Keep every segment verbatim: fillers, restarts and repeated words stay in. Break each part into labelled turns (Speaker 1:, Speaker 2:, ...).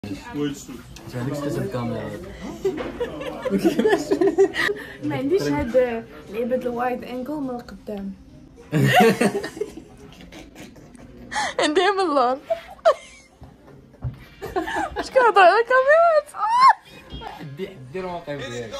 Speaker 1: هذيك شتات الكاميرا.
Speaker 2: ما عنديش هاد لعبة الوايد انجل من القدام. عندي من اللور. اش كنهضر على الكاميرات؟
Speaker 1: دير دير الموقف ديالك.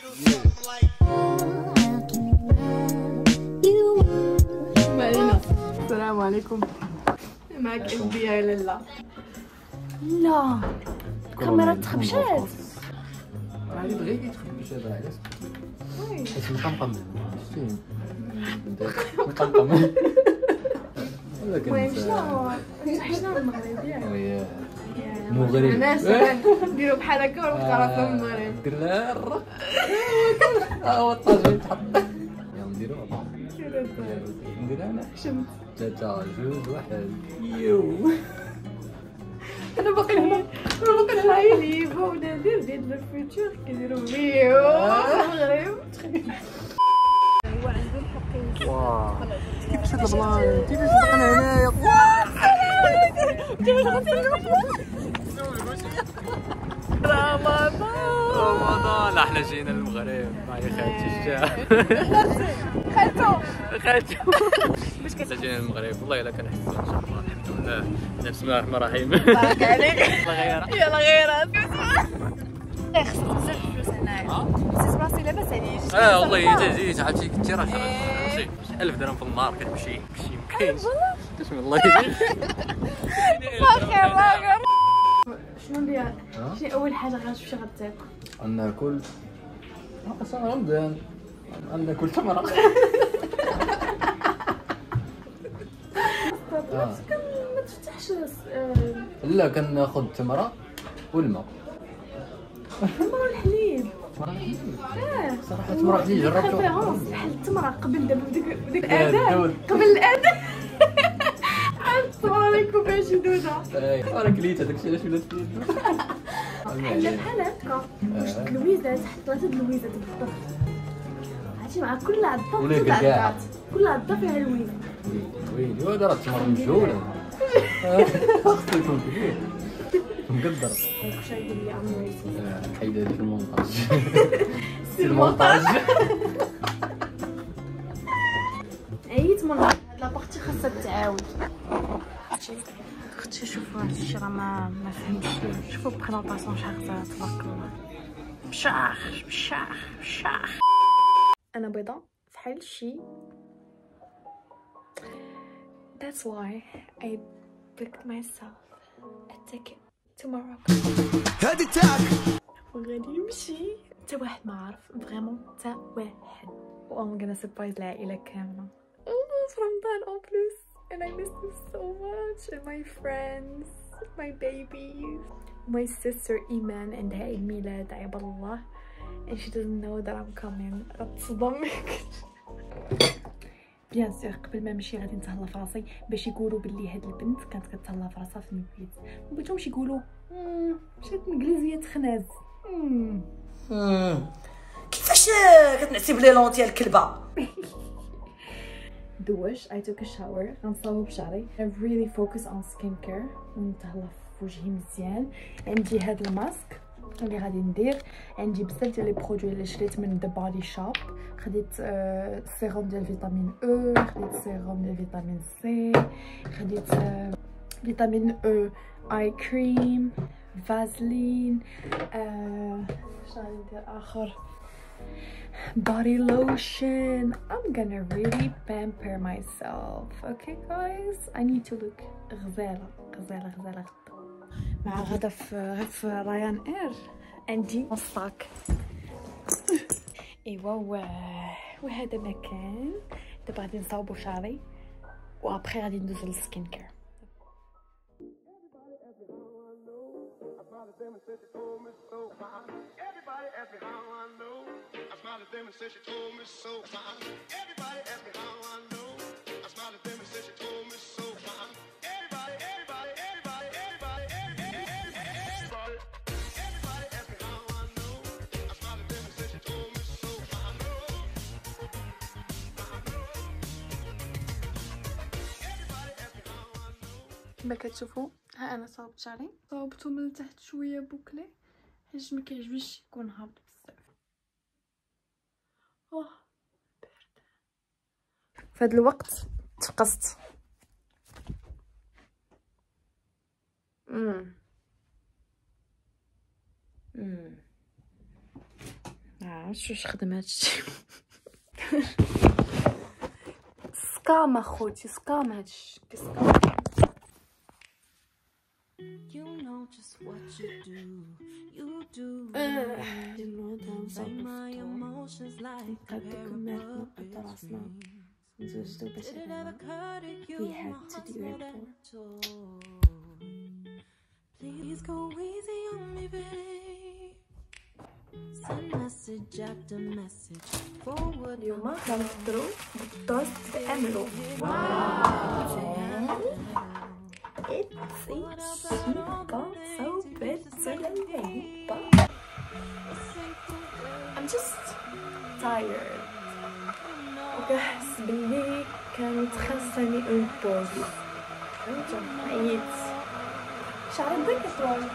Speaker 2: السلام عليكم. معك اس بي اي لالا. لا الكاميرا تخبشات.
Speaker 1: راني بغيتي تخبش هذا علاش؟ حيت مقمقم شتي مقمقم.
Speaker 2: المهم شنو شنو المغرب ياك؟
Speaker 1: المغرب
Speaker 2: الناس نديرو بحال هكا ونبقى راسنا من المغرب.
Speaker 1: كلار ها هو الطاجين تحط. يلا نديروها. ندير انا
Speaker 2: شمت
Speaker 1: ثلاثة جوج واحد. يو
Speaker 2: انا باقي هنا انا باقي نعايلي بونا ندير ديال الفيوتشر كيديروا ميو المغرب. هو عنده الحقيقة.
Speaker 1: واو كيفاش هاد البلان كيفاش بقينا هنايا.
Speaker 2: رمضان
Speaker 1: رمضان احنا جينا للمغرب معايا خالتي الشاه.
Speaker 2: خالتو
Speaker 1: خالتو باش كتجينا للمغرب والله الا كنحسوا ان شاء الله الحمد لله. بسم الله الرحمن الرحيم.
Speaker 2: بارك عليك.
Speaker 1: الله غيرها
Speaker 2: يلا غيرات. خصك بزاف الفلوس هنايا. سيت راسي لاباس عليك.
Speaker 1: اه والله الا جيت عرفتي كنتي راه شي ألف درهم في النهار كتمشي كلشي مكاينش. بسم الله
Speaker 2: باخر باخر. شنو ندير؟ شنو اول حاجه غتمشي غتاكل؟
Speaker 1: غناكل اصلا رمضان غناكل تمره.
Speaker 2: ما تفتحش
Speaker 1: لا كناخذ التمره والماء.
Speaker 2: التمره والحليب.
Speaker 1: اه صراحه التمره حليب جربتها
Speaker 2: بحال التمره قبل دابا بديك بديك الاذان قبل الاذان. السلام عليكم باش دوده.
Speaker 1: اي انا كليت هذاك الشيء علاش ولات فيه الدوده.
Speaker 2: بحال بحال هكا واش اللويزات حط ثلاثه اللويزات بالضبط. عرفتي مع كل عضه كل عضه كل عضه فيها لويزه.
Speaker 1: ويلي وهذا راه التمر مجهول. خاصو يكون كبير مقدر.
Speaker 2: واش يقول لي عمري
Speaker 1: حيد هذيك المونطاج.
Speaker 2: سي المونطاج. عييت من هاد لابارتي خاصها تعاود. اختي شوفوا هاد الشيء راه ما ما فهمتش. شوفوا بريزونطاسيون شحال غزاله تبارك الله. مشاخ مشاخ مشاخ. انا بيضاء فحال شي. That's why I booked myself a ticket to Morocco.
Speaker 3: هادي تاعك.
Speaker 2: وغادي نمشي حتى واحد ما عارف فريمون حتى واحد. و I'm gonna surprise العائلة كاملة. Oh, في رمضان en plus. And I miss them so much. And my friends, my babies, my sister Iman عندها عيد ميلاد عيب الله. And she doesn't know that I'm coming. غتصدم. بيان سور قبل ما نمشي غادي نتهلا في راسي باش يقولوا بلي هاد البنت كانت كتهلا في راسها في المبيت. ما بغيتهمش يقولوا مشات انجليزيه تخناز.
Speaker 4: كيفاش كتنعسي بلي لونطي الكلبه؟
Speaker 2: دوش I took a shower غنصاوب بشعري. I really focus on skincare ونتهلا في وجهي مزيان. عندي هاد الماسك اللي غادي ندير. عندي بزاف ديال لي برودوي اللي شريت من ذا بودي شوب. خديت آه سيروم ديال فيتامين او، خديت سيروم ديال فيتامين سي، خديت آه فيتامين او اي كريم، فازلين، آه شنو غادي ندير اخر، body lotion. I'm gonna really pamper myself. Okay guys, I need to look غزاله غزاله غزاله. مع غدا في في رايان اير عندي الصاك. ايوا وهذا مكان. دابا غادي نصاوبو شعري وابخي غادي ندوز للسكين كير. كما كتشوفوا ها انا صاوبت شعري، صاوبته من تحت شويه بوكلي حيت ما كيعجبنيش يكون هابط بزاف. اوه بارد. في هذا الوقت تفقست. امم امم عرفتش واش خدم هادشي. سكام اخوتي، سكام هادشي سكام. You know just what you do, you do. You know that my emotions like a parable between. But it never cut it, you my heart's meant. Please go easy on me, babe. Send message after message. Forward. اليوم غنفطرو بالطوست كاملو. It's super so bit I'm just tired. وكحس بلي كانت خاصني اون بوز. فهمت؟ عييت. شعري بدا كيطول.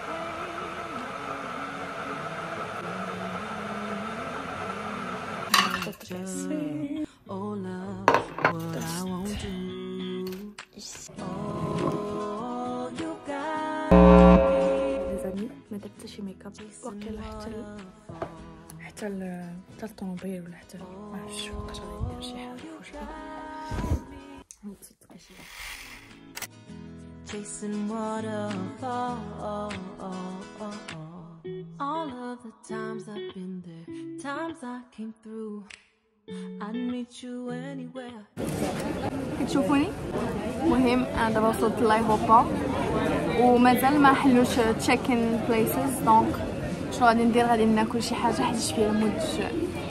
Speaker 2: All of what I won't do. ما درت حتى شي ميك اب واقيلا حتى ال... حتى ال... حتى الطوموبيل ولا حتى ما عرفتش فوقاش غادي ندير شي حاجه في وجهي. نتصدق شي chasing waterfall. All of the times I've been there, times I came through. I'd meet you anywhere. كتشوفوني مهم انا دابا وصلت لايغوبور ومازال ما حلوش تشيكين بليسز. دونك شنو غادي ندير؟ غادي ناكل شي حاجه حيت فيها مود الجوع.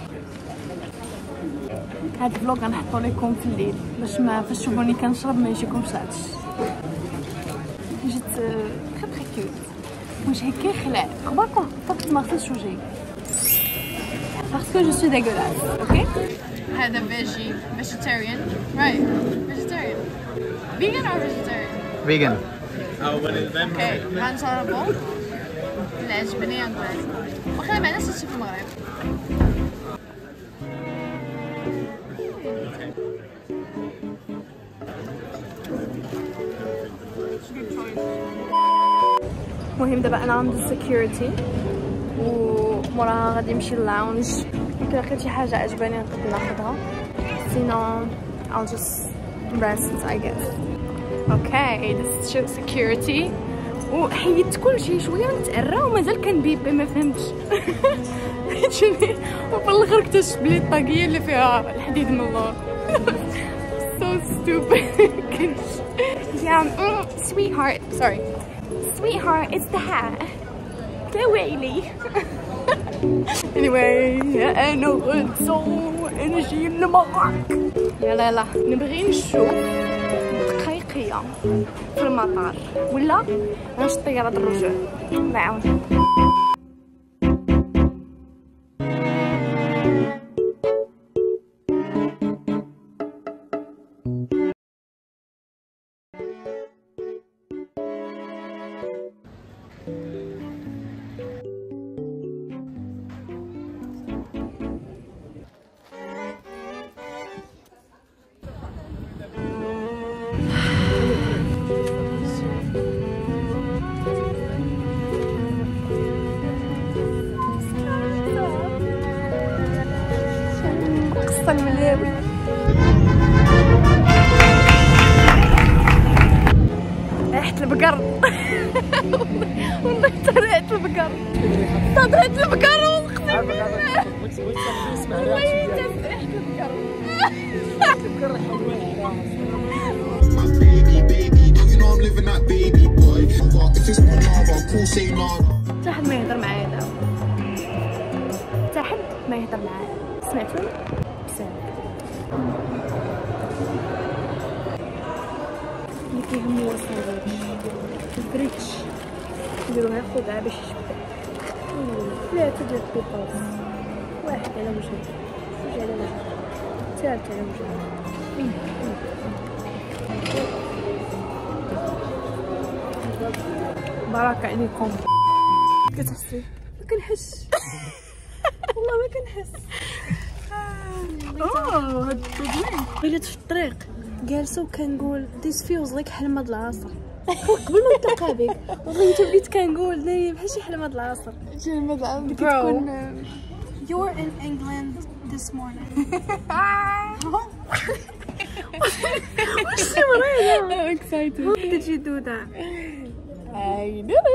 Speaker 2: هاد الفلوق غنحطو لكم في الليل باش ما فاش تشوفوني كنشرب ما يجيكمش العطش. جيت تري تري كيوت. وجهي كيخلع. اخباركم فقط ما غسلتش وجهي باسكو جو سوي ديغولاس. اوكي هذا فيجي vegetarian right vegetarian vegan or vegetarian
Speaker 3: vegan.
Speaker 2: اوكي غنجربو اللي عجبني غندير واخا ما عندناش هادشي في المغرب. المهم دابا انا عند السكيورتي وموراها غادي نمشي للاونج. يمكن لقيت شي حاجه عجباني نقدر ناخذها. سينو I'll just rest I guess. Okay this is security. وحيدت كلشي شويه نتعرى ومازال كنبيبي ما فهمتش. وفي الاخر اكتشفت بلي الطاقيه اللي فيها الحديد من اللور. So stupid. Yeah sweetheart sorry sweetheart it's the hat. يا ويلي. anyway انا غنسو انا جاي لمعاك. يلا يلا نبغي نشوف دقيقيه في المطار ولا نشوف طياره الرجوع. الله يعاون. الملاوي ريحة البقر. والله حتى ريحة البقر صاد ريحة البقر اقسم بالله. والله حتى ريحة البقر. حتى حد ما يهضر معايا دابا، حتى حد ما يهضر معايا. سمعتوني؟ اللي كيهمو هو الساندويتش البريتش نديروها خدعة باش يشبع. ثلاثة ديال البيطاط، واحد على وجهك، جوج على وجهك، ثالث على وجهك. بركة عليكم. كتحسي؟ ما كنحس والله ما كنحس. اوه هاد التضوين وليت في الطريق جالسه وكنقول this feels like حلمة العصر. قبل ما نتلاقى بك والله حتى بديت كنقول ناري بحال شي حلمة العصر. حلمة العصر كتكون you were in England this morning. وشي مريضة. I'm excited. How did you do that? I know.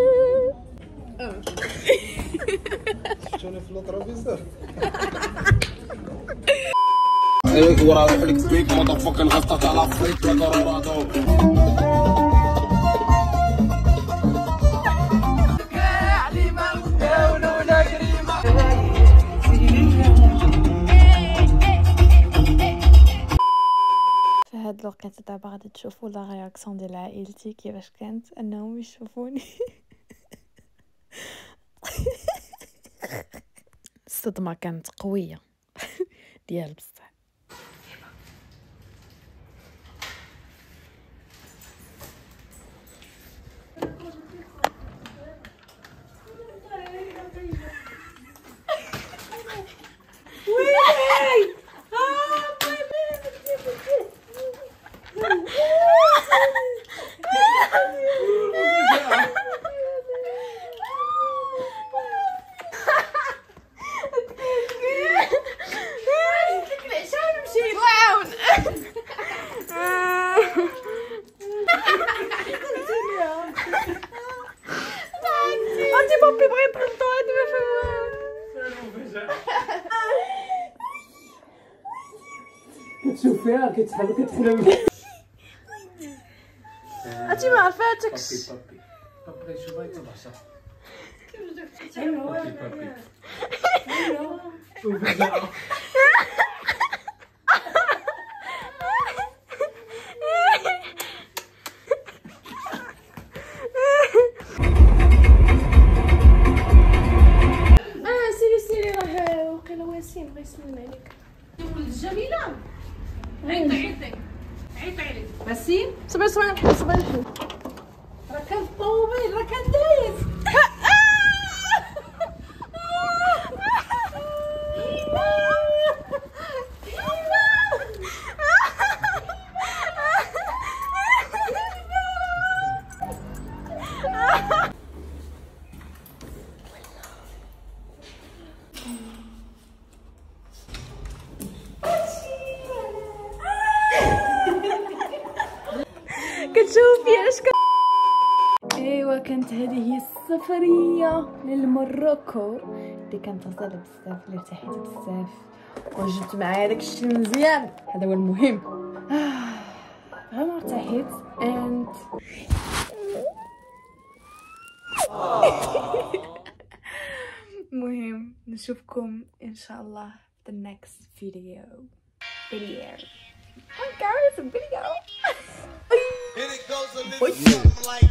Speaker 3: شلون في الترابيزه؟
Speaker 5: ايوه ورا عليك سبيك ما تفكر غلطت على فريك ولا قراراتو.
Speaker 2: في هاد الوقت دابا غادي تشوفوا لا رياكسيون ديال عائلتي كيفاش كانت انهم يشوفوني. الصدمه كانت قويه ديال بصح.
Speaker 1: كتشوف فيها كتحب كتحلم.
Speaker 2: عرفتي ما عرفاتكش.
Speaker 1: بابي بابي شوف هاي تبعشر.
Speaker 2: اه سيري سيري راه وقيلا وسيم غيسلم عليك.
Speaker 6: جميلة عيطي عيطي عيطي عليك وسيم.
Speaker 2: صبر صبر صبر الحين
Speaker 6: راه كان الطوموبيل راه كان دايز.
Speaker 2: كتشوفي اش كان. ايوا كانت هذه هي السفريه للمروكو اللي كانت غزاله بزاف، اللي ارتحيت بزاف وجبت معايا داك الشيء مزيان، هذا هو المهم. آه غير ارتحيت and المهم نشوفكم ان شاء الله في the next video video oh guys a video.
Speaker 5: And it goes a little something like